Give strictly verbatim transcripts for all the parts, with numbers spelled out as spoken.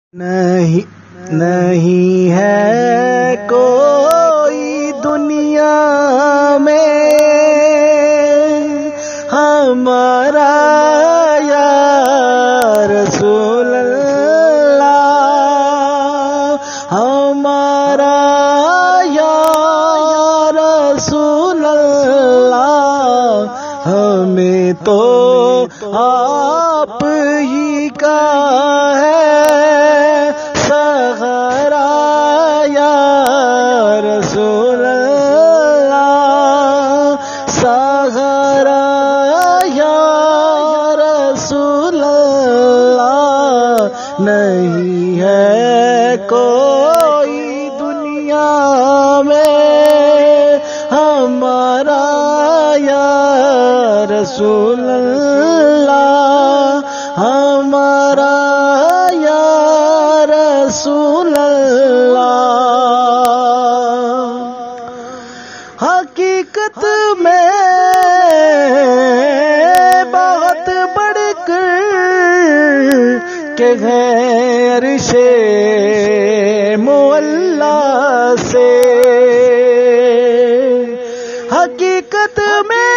نہیں نہیں ہے کوئی دنیا میں ہمارا یا رسول اللہ، ہمارا یا رسول اللہ، ہمیں تو آپ ہی کا ہے رسول اللہ، سہارا یا رسول اللہ، نہیں ہے کوئی دنیا میں ہمارا یا رسول اللہ، ہمارا یا رسول اللہ۔ حقیقت میں بہت بڑھ کر کہ غیر سے معلا سے، حقیقت میں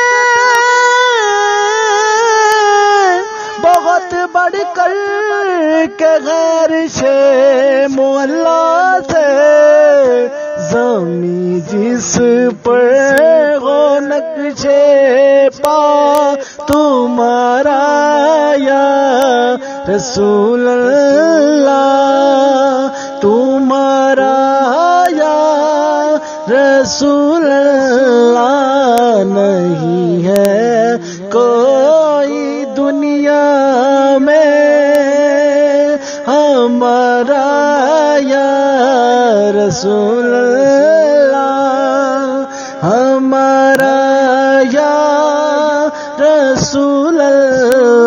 بہت بڑھ کر کہ غیر سے معلا سے، زمیں جس پر ہو نقش پا تمہارا یا رسول اللہ، تمہارا یا رسول اللہ، نہیں ہے کوئی دنیا میں ہمارا یا رسول اللہ، ہمارا یا رسول اللہ۔